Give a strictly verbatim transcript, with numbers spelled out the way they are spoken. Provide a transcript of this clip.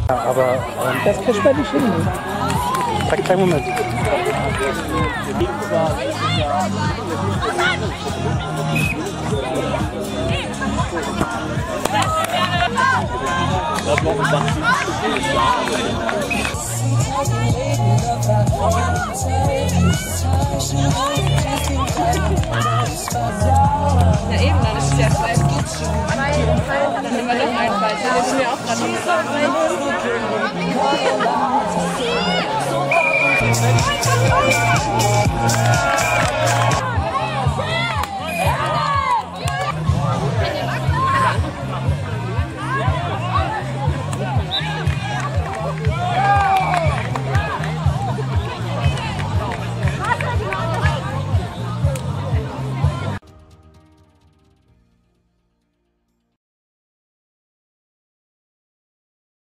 Ja, aber ähm, das kriegt man nicht hin. Sag keinen Moment. Ja eben, dann ist es ja zwei Stutschen. Dann nehmen wir doch einen Fall. Das ist mir auch gerade nicht